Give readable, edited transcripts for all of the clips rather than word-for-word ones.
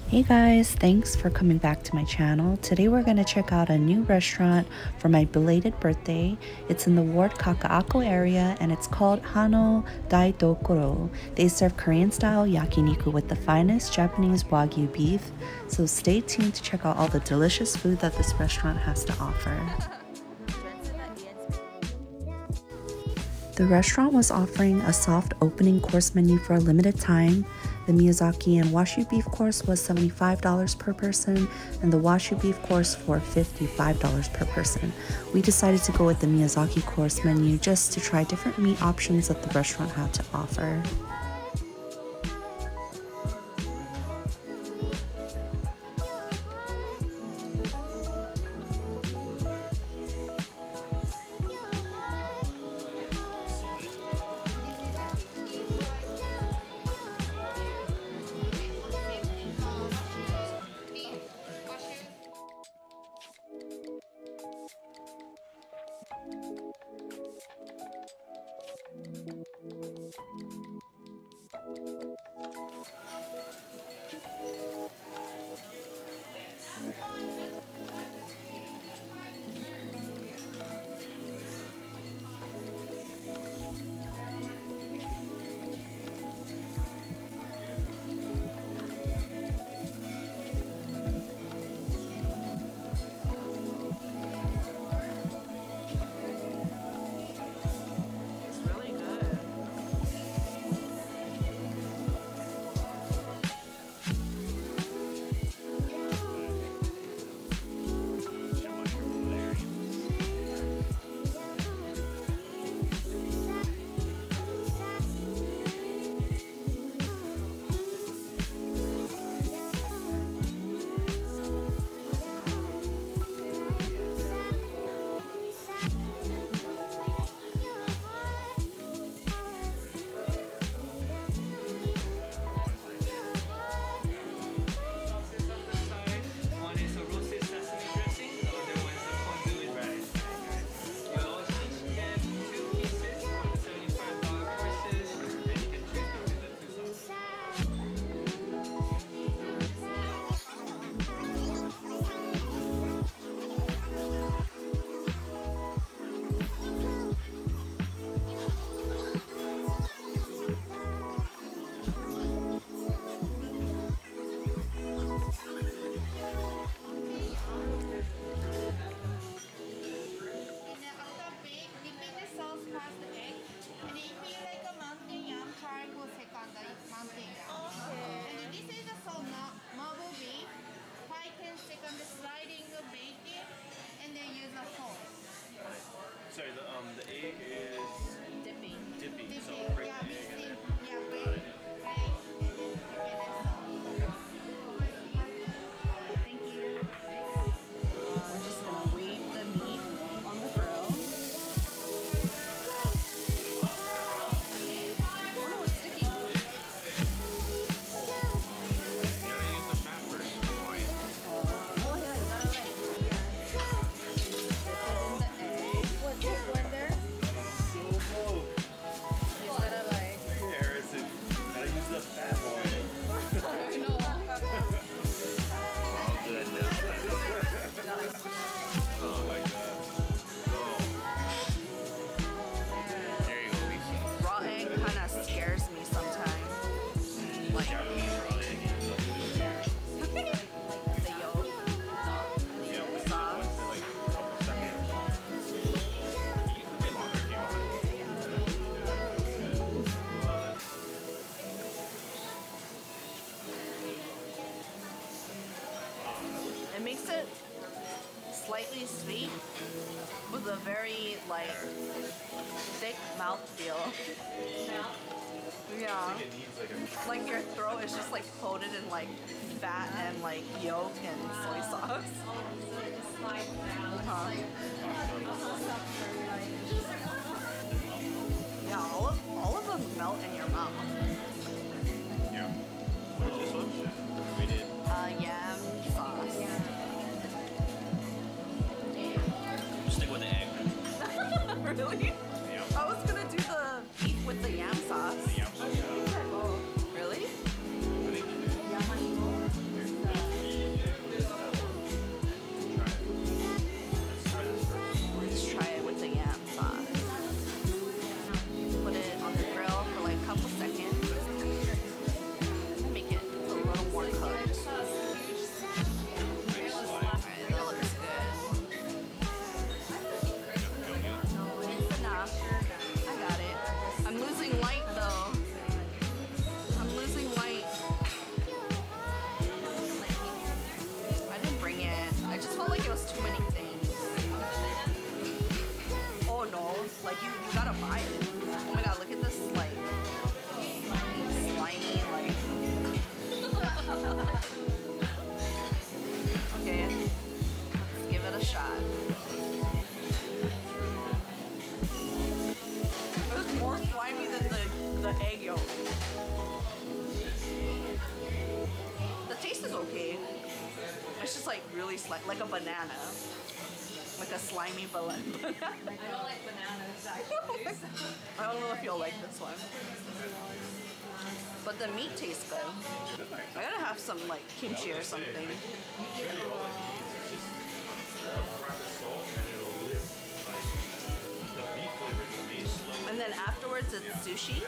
Hey guys, thanks for coming back to my channel. Today we're going to check out a new restaurant for my belated birthday. It's in the Ward Kakaako area and it's called Daidokoro. They serve Korean style yakiniku with the finest Japanese Wagyu beef. So stay tuned to check out all the delicious food that this restaurant has to offer. The restaurant was offering a soft opening course menu for a limited time. The Miyazaki and Washu beef course was $75 per person and the Washu beef course for $55 per person. We decided to go with the Miyazaki course menu just to try different meat options that the restaurant had to offer. Sorry, the egg is dipping. So break the egg and then got it. Thank you. I'm just gonna weave the meat on the grill. Oh no, it's sticky. You gotta use the fat first. Oh yeah, you got it right. Dip it in the egg. What, just blender? So low. Instead of like... Harrison, gotta use the fat boy. I know. Oh, goodness. Oh my god. Oh. There you go, Lisa. Raw egg kind of scares me sometimes. Like Japanese raw egg is nothing scary. the yolk, Yeah, the once sauce. in like a couple seconds. Get longer, get longer. It makes it slightly sweet with a very like thick mouthfeel. Yeah. It needs like a Like your throat is just like coated in like fat and like yolk and soy sauce. Yeah, all of them melt in your mouth. yeah. What is this one? We did. Yam sauce. Stick with the egg. Really? Yeah. I was gonna do the beef with the yam sauce. The yam sauce. Really? I think light though. I'm losing light. I didn't bring it. I just felt like it was too many things. Oh no, like you gotta buy it. Oh my god, look at this like slimy like. Okay, let's give it a shot. It's more slimy than the egg yolk. The taste is okay. It's just like really slimy, like a banana. Like a slimy banana. I don't like bananas actually. I don't know if you'll like this one. But the meat tastes good. I gotta have some like kimchi or something. And then afterwards it's sushi.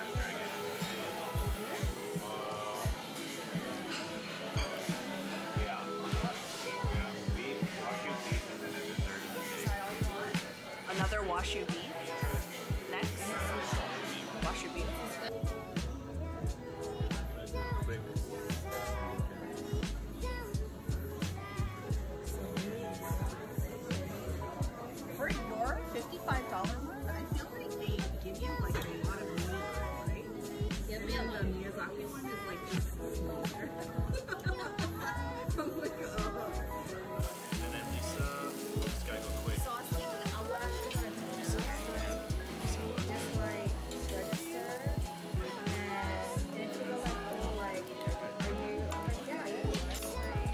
Another washu beef. Next, washu beef. For your $55 one, I feel like they give you like a lot of meat, right? Yeah, And the Miyazaki one is like just smaller. I'm like, oh. And then Lisa, this guy go quick. So I was thinking, what I should have done is just like register, and then she go like, oh, like, are you? I'm like, yeah, that's right.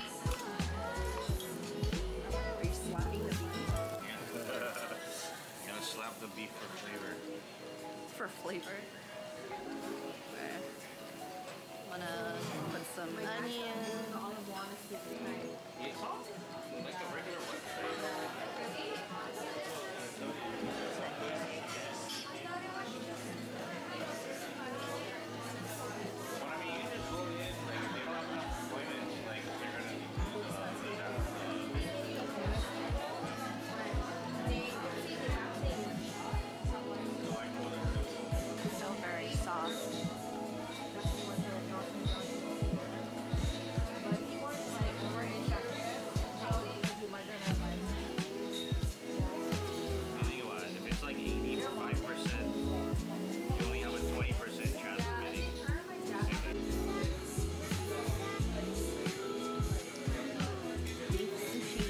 Are you slapping the beef? Gonna slap the beef for flavor. For flavor. Okay. I'm gonna put some onion. All I want is to be like, Like a regular one. What I mean, you just go in, like, if they don't have enough employment, like, they're gonna need Still very soft. but he wants like more instructions, probably you might not have like. You think about it, if it's like 85%, you only have a 20% chance of getting Beef sushi.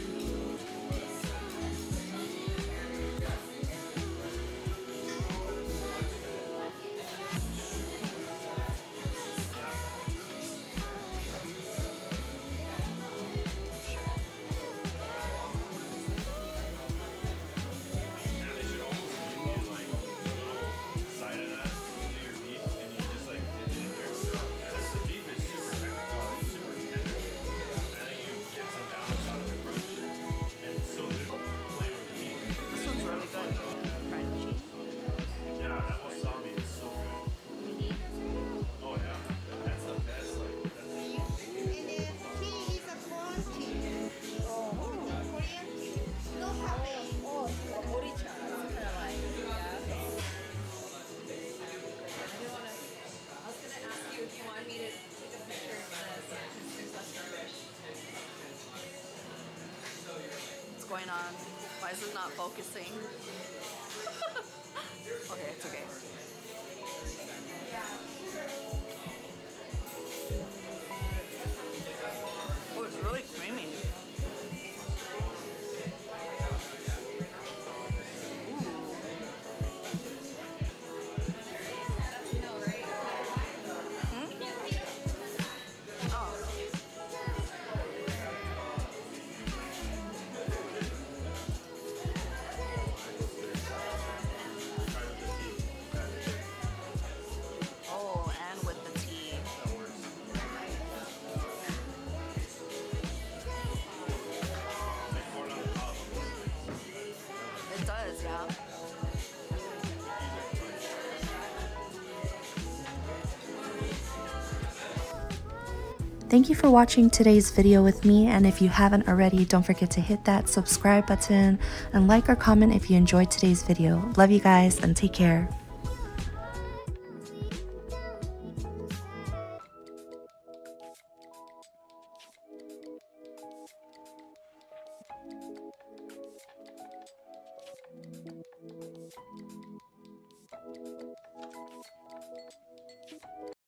side of that, your beef, and you just like dip it in there. Because the beef is super tender. And then you get some balance out of the crunch. And it's so good. Flavor of the meat. This one's really good. Crunchy. Yeah, that wasabi is so good. Oh yeah, that's the best. Like that's And then tea is a corn tea. Korean tea. No caffeine. Boricha. Kind of like, yeah. I was gonna ask you if you wanted me to take a picture of this. What's going on? Why is it not focusing? Okay, it's okay. Oh, it's really creamy. Oh, and with the tea. It does, yeah. Thank you for watching today's video with me, and if you haven't already, don't forget to hit that subscribe button and like or comment if you enjoyed today's video. Love you guys and take care.